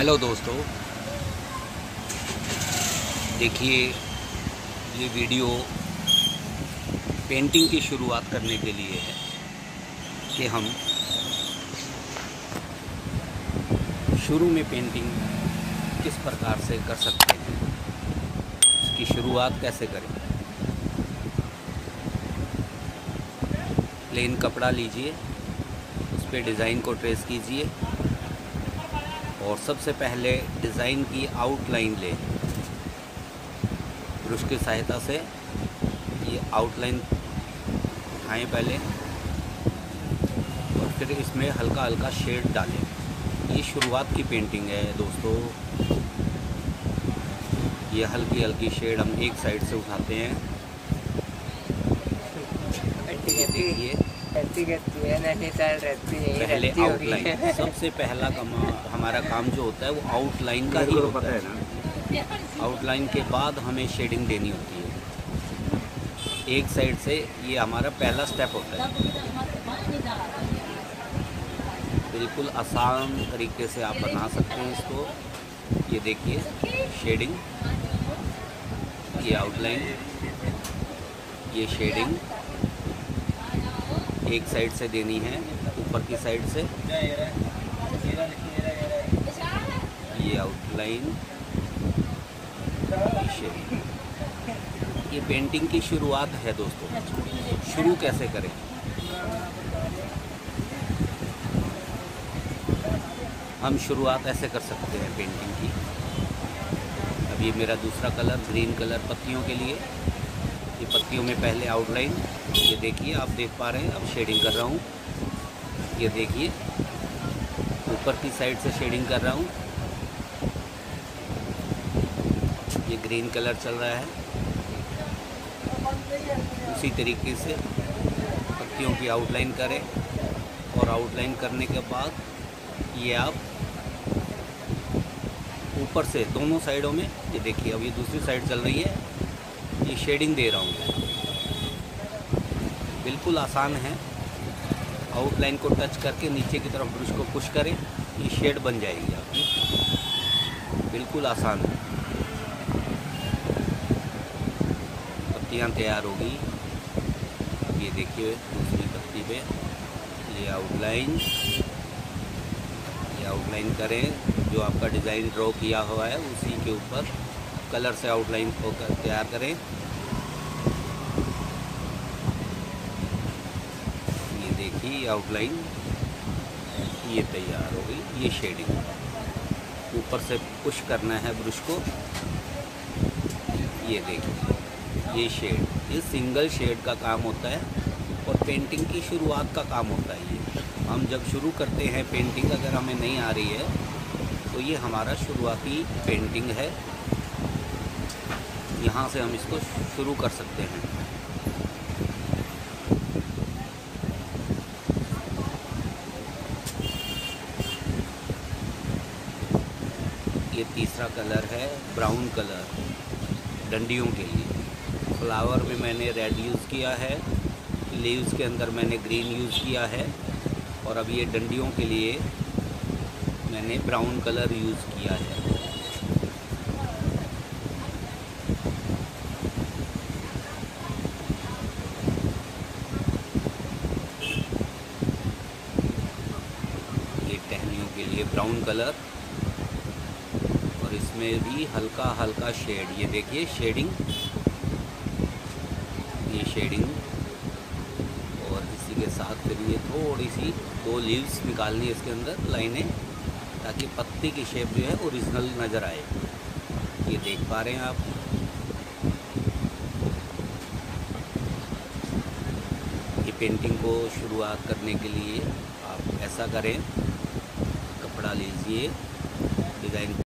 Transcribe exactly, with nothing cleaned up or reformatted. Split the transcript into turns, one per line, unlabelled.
Hello दोस्तों, देखिए ये वीडियो पेंटिंग की शुरुआत करने के लिए है कि हम शुरू में पेंटिंग किस प्रकार से कर सकते हैं, इसकी शुरुआत कैसे करें। प्लेन कपड़ा लीजिए, उस पर डिज़ाइन को ट्रेस कीजिए और सबसे पहले डिज़ाइन की आउटलाइन लें। ब्रश की सहायता से ये आउटलाइन उठाएं पहले और फिर इसमें हल्का हल्का शेड डालें। ये शुरुआत की पेंटिंग है दोस्तों। ये हल्की हल्की शेड हम एक साइड से उठाते हैं। देखिए पहले आउटलाइन, सबसे पहला काम हमारा काम जो होता है वो आउटलाइन का ही होता है। आउटलाइन के बाद हमें शेडिंग देनी होती है एक साइड से। ये हमारा पहला स्टेप होता है। बिल्कुल आसान तरीके से आप बना सकते हैं इसको। ये देखिए शेडिंग, ये आउटलाइन, ये शेडिंग एक साइड से देनी है, ऊपर की साइड से ये आउटलाइन, ये शेडिंग। ये पेंटिंग की शुरुआत है दोस्तों। शुरू कैसे करें? हम शुरुआत ऐसे कर सकते हैं पेंटिंग की। अब ये मेरा दूसरा कलर ग्रीन कलर पत्तियों के लिए। ये पत्तियों में पहले आउटलाइन, ये देखिए आप देख पा रहे हैं। अब शेडिंग कर रहा हूँ। ये देखिए ऊपर की साइड से शेडिंग कर रहा हूँ। ये ग्रीन कलर चल रहा है। उसी तरीके से पत्तियों की आउटलाइन करें और आउटलाइन करने के बाद ये आप ऊपर से दोनों साइडों में, ये देखिए अब ये दूसरी साइड चल रही है, ये शेडिंग दे रहा हूँ। बिल्कुल आसान है। आउटलाइन को टच करके नीचे की तरफ ब्रश को पुश करें, ये शेड बन जाएगी आपकी। बिल्कुल आसान है। पत्तियाँ तैयार हो गई। ये देखिए दूसरी पत्ती पे ये आउटलाइन, ये आउटलाइन करें। जो आपका डिज़ाइन ड्रॉ किया हुआ है उसी के ऊपर कलर से आउटलाइन को तैयार करें। ये देखिए आउटलाइन ये तैयार हो गई। ये शेडिंग ऊपर से पुश करना है ब्रश को। ये देखिए ये शेड, ये सिंगल शेड का काम होता है और पेंटिंग की शुरुआत का काम होता है। ये हम जब शुरू करते हैं पेंटिंग, अगर हमें नहीं आ रही है तो ये हमारा शुरुआती पेंटिंग है। यहाँ से हम इसको शुरू कर सकते हैं। ये तीसरा कलर है ब्राउन कलर, डंडियों के लिए। फ्लावर में मैंने रेड यूज़ किया है, लीव्स के अंदर मैंने ग्रीन यूज़ किया है और अब ये डंडियों के लिए मैंने ब्राउन कलर यूज़ किया है। टहनियों के लिए ब्राउन कलर और इसमें भी हल्का हल्का शेड। ये देखिए शेडिंग, ये शेडिंग और इसी के साथ फिर ये थोड़ी सी दो लीव्स निकालनी है इसके अंदर लाइनें, ताकि पत्ती की शेप जो है ओरिजिनल नज़र आए। ये देख पा रहे हैं आप। ये पेंटिंग को शुरुआत करने के लिए आप ऐसा करें, कपड़ा लीजिए, डिज़ाइन